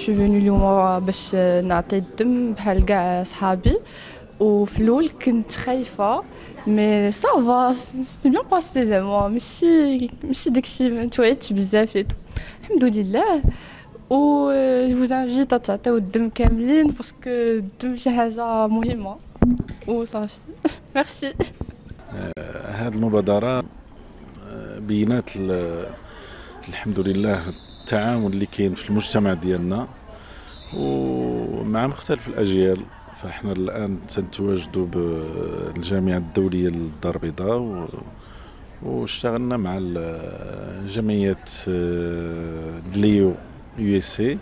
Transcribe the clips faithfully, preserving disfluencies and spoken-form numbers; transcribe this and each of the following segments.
شو فينو اليوم باش نعطي الدم بحال كاع صحابي. وفي الاول كنت خايفه مي صافا سيتي بيان باسي زعما ماشي ماشي داكشي ما توعيتش بزاف ايتو الحمد لله. و جو انفيت تعطيو الدم كاملين باسكو الدم شي حاجه مهمه وصافي. ميرسي. هذه المبادرة بينات الحمد لله التعاون اللي كاين في المجتمع ديالنا ومع مختلف الأجيال. فاحنا الآن تنتواجدوا بالجامعة الدولية للدار البيضاء واشتغلنا مع جمعية ليو يو اس اي.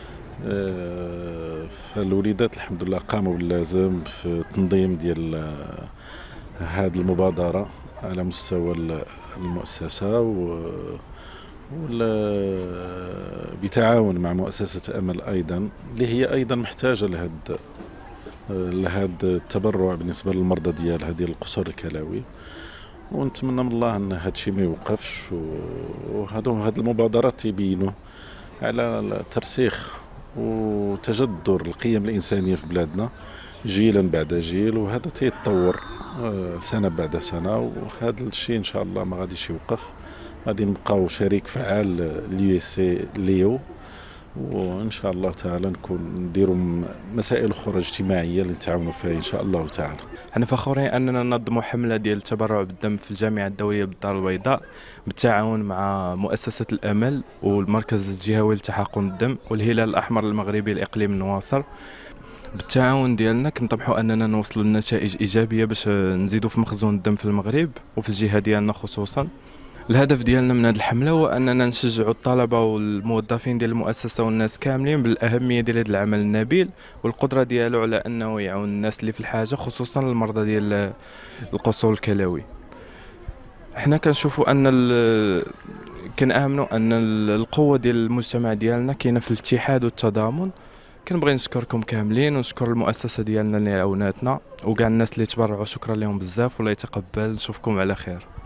فالوليدات الحمد لله قاموا باللازم في التنظيم ديال هذه المبادرة على مستوى المؤسسة و بتعاون مع مؤسسة أمل أيضا اللي هي أيضا محتاجة لهذا لهذا التبرع بالنسبة للمرضى ديال هذه القصور الكلوي. ونتمنى من الله أن هذا الشيء ما يوقفش. وهذو هذه المبادرات تبينوا على ترسيخ وتجذر القيم الإنسانية في بلادنا جيلا بعد جيل، وهذا تيتطور سنة بعد سنة. وهذا الشيء إن شاء الله ما غاديش يوقف، غادي نبقاو شريك فعال ليو اس اي ليو، وان شاء الله تعالى نكون نديروا مسائل اخرى اجتماعيه اللي نتعاونوا فيها ان شاء الله تعالى. احنا فخورين اننا ننظموا حمله ديال التبرع بالدم في الجامعه الدوليه بالدار البيضاء بالتعاون مع مؤسسه الامل والمركز الجهوي لتحقن الدم والهلال الاحمر المغربي الاقليم النواصر. بالتعاون ديالنا كنطمحوا اننا نوصلوا لنتائج ايجابيه باش نزيدوا في مخزون الدم في المغرب وفي الجهه ديالنا خصوصا. الهدف ديالنا من هذه الحمله هو اننا نشجعوا الطلبه والموظفين ديال المؤسسه والناس كاملين بالاهميه ديال هذا العمل النبيل والقدره ديالو على انه يعاون الناس اللي في الحاجه خصوصا المرضى ديال القصور الكلوي. احنا كنشوفوا ان كنآمنوا ان القوه ديال المجتمع ديالنا كاينه في الاتحاد والتضامن. كنبغي نشكركم كاملين ونشكر المؤسسه ديالنا اللي عاوناتنا وكاع الناس اللي تبرعوا، شكرا لهم بزاف والله يتقبل. نشوفكم على خير.